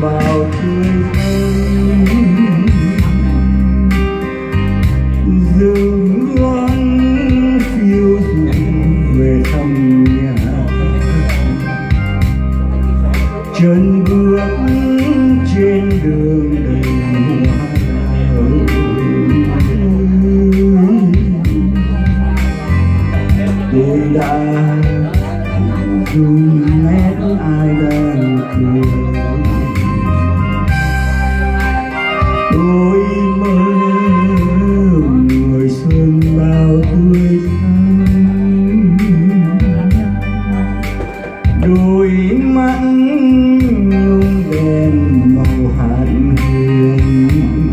bao thương dừng loan phiêu du về thăm nhà, chân bước trên đường đầy hoa đào. Tôi đã dùng nét ai đang cười, tôi mơ người xuân bao tươi thắm, đôi mắt nhung đèn màu hạt hương,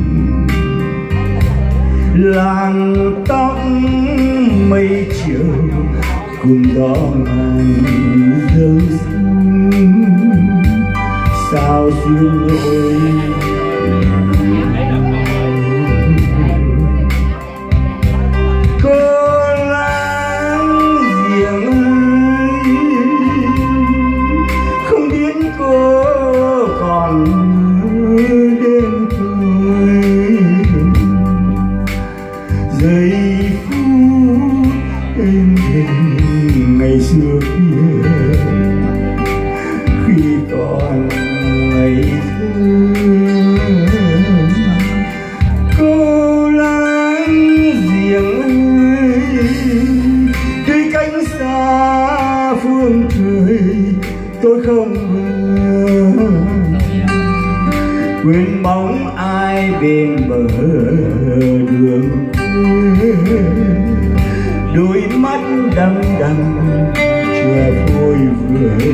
làng tóc mây chiều cùng gió ngàn dâng sương, sao xuyên đôi cô láng giềng ơi, không biết cô còn nhớ đêm tôi giây phút êm đềm ngày xưa kia khi còn ngây thơ. Cô láng giềng ơi, tuy cánh xa phương trời tôi không ngờ quên bóng ai bên bờ đường quê, đôi mắt đăm đăm chưa phôi về.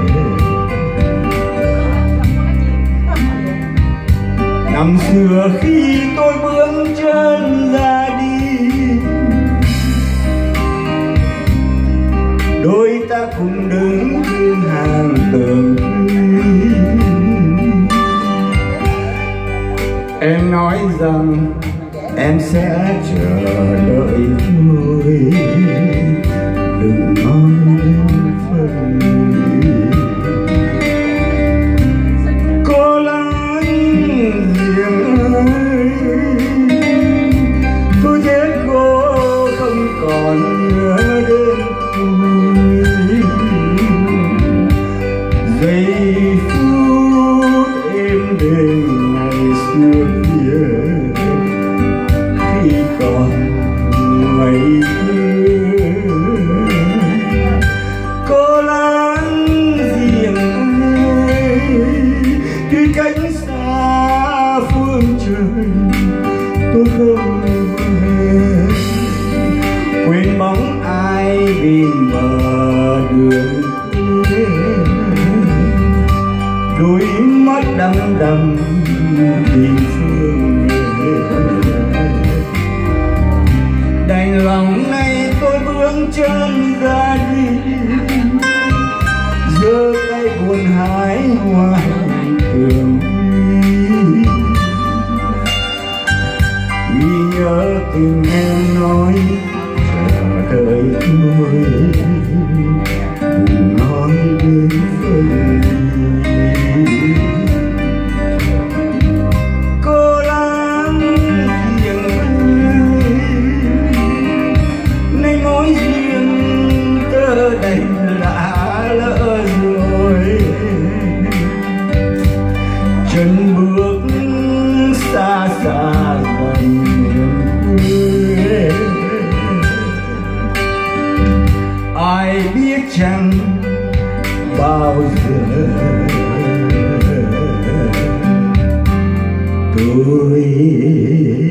Năm xưa khi tôi bước chân ra đi, đôi ta cùng đứng trên hàng tường. Em nói rằng em sẽ chờ đợi tôi, đừng nói đến phần cô láng giềng ơi, tôi biết cô không còn nhớ đến tôi giây phút êm đềm ngày xưa kia khi còn ngây thơ. Cô láng giềng ơi, tuy cánh xa phương trời tôi không về, quên bóng ai bên bờ đường quê, đôi mắt đăm đăm tìm phương về. Đành lòng nay tôi bước chân ra đi, giơ tay buồn hái hoa tường vì nhớ tình em nói chờ đợi tôi, đừng nói đến phần cô láng giềng ơi, nay mối duyên tơ đành đã lỡ rồi, chân bước xa xa gần miền quê. Ai biết chăng bao giờ tôi